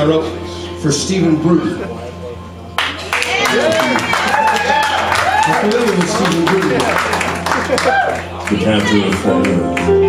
I wrote for Stephen Bruton. I'm familiar with Stephen Bruton. We can't do it for you.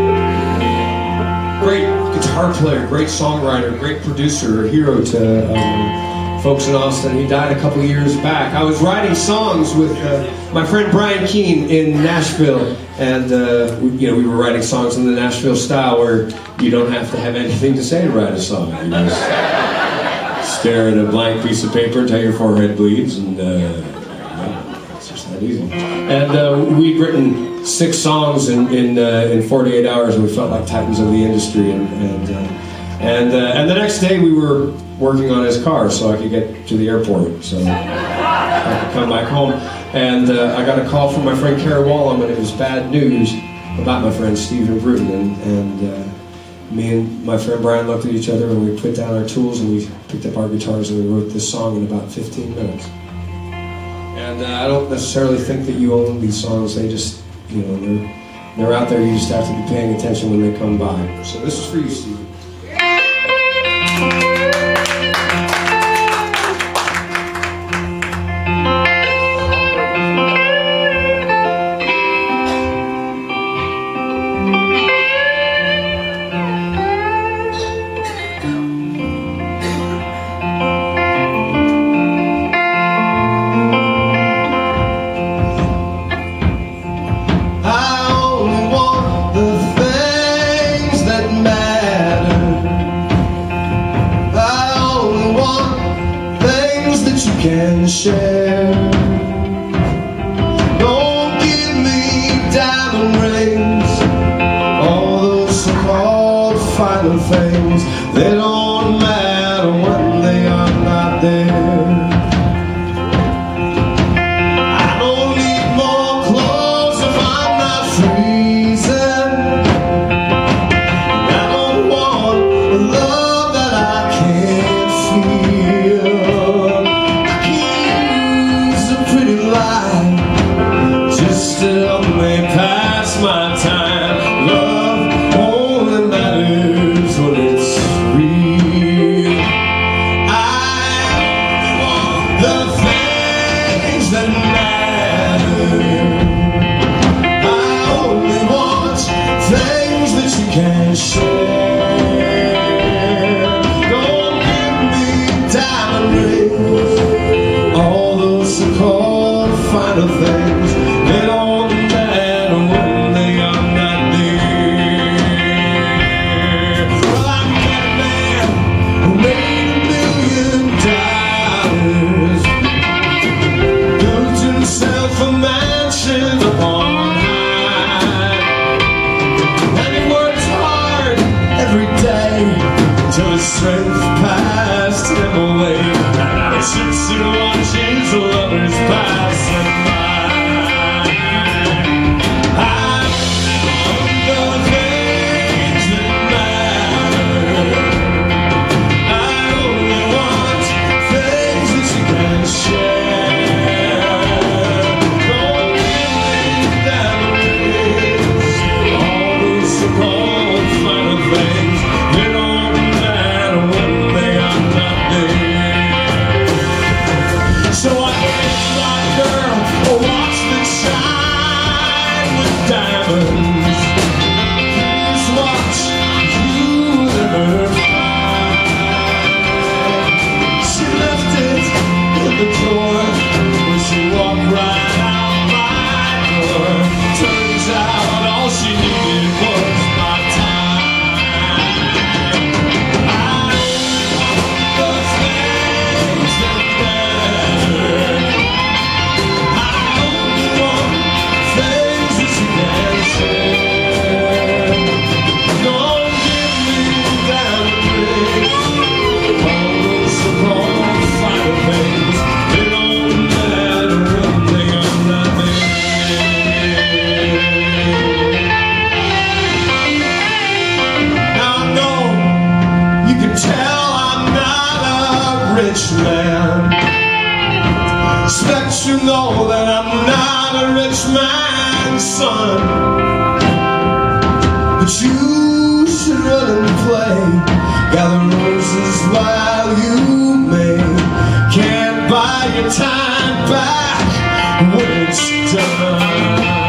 Great guitar player, great songwriter, great producer, a hero to folks in Austin. He died a couple years back. I was writing songs with my friend Brian Keane in Nashville, and we were writing songs in the Nashville style where you don't have to have anything to say to write a song. You just stare at a blank piece of paper until your forehead bleeds, and it's just that easy. And we'd written 6 songs in 48 hours, and we felt like titans of the industry. And the next day we were working on his car so I could get to the airport, so I could come back home. And I got a call from my friend Carolyn Wonderland, and it was bad news about my friend Stephen Bruton. And me and my friend Brian looked at each other, and we put down our tools, and we picked up our guitars, and we wrote this song in about 15 minutes. And I don't necessarily think that you own these songs. They just, they're out there. You just have to be paying attention when they come by. So this is for you, Stephen. Can share. Don't give me diamond rings, all those so-called final things. They don't matter when they are not there. I don't need more clothes if I'm not freezing. I don't want a love that I can't feel. Just to help me pass my time. Love only matters when it's real. I want the things that matter. I only want things that you can share. Don't give me diamond rings, all those so-called final things. They don't matter when they are not there. Well, I met a man who made $1 million, built himself a mansion upon high, and he worked hard every day till his strength passed him away. And now he sits and watches lovers pass him by. Rich man, expect you know that I'm not a rich man's son, but you should run and play, gather roses while you may, can't buy your time back when it's done.